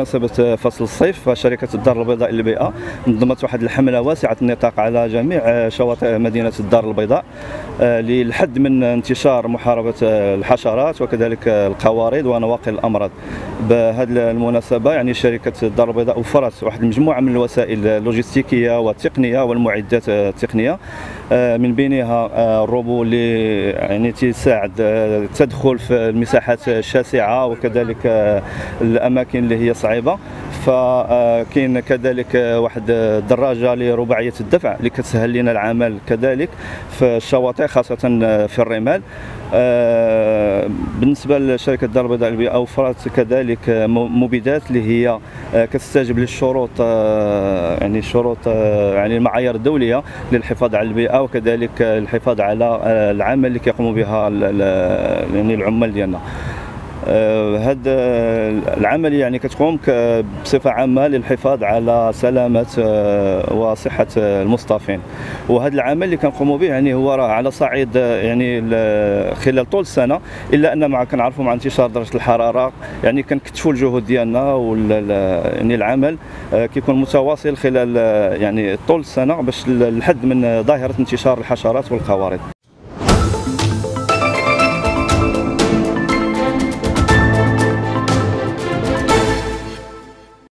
بمناسبة فصل الصيف فشركة الدار البيضاء للبيئة نظمت واحد الحملة واسعة النطاق على جميع شواطئ مدينة الدار البيضاء للحد من انتشار محاربة الحشرات وكذلك القوارض ونواقل الأمراض. بهذه المناسبة يعني شركة الدار البيضاء وفرت واحد المجموعة من الوسائل اللوجستيكية والتقنية والمعدات التقنية، من بينها الروبو اللي يعني تساعد التدخل في المساحات الشاسعة وكذلك الأماكن اللي هي صعيبة. فكاين كذلك واحد الدراجة لرباعية الدفع اللي كتسهل لنا العمل كذلك في الشواطئ خاصة في الرمال. بالنسبة لشركة الدار البيضاء للبيئة أوفرت كذلك مبيدات اللي هي كتستجب للشروط يعني شروط يعني المعايير الدولية للحفاظ على البيئة وكذلك الحفاظ على العمل اللي كيقوموا بها يعني العمال ديالنا. هذا العمل يعني كتقوم بصفة عامة للحفاظ على سلامة وصحة المصطفين، وهذا العمل اللي كنقوموا به يعني هو راه على صعيد يعني خلال طول السنة، إلا أن مع كنعرفوا مع انتشار درجة الحرارة يعني كنكثفوا الجهود ديالنا يعني العمل كيكون متواصل خلال يعني طول السنة باش الحد من ظاهرة انتشار الحشرات والقوارض.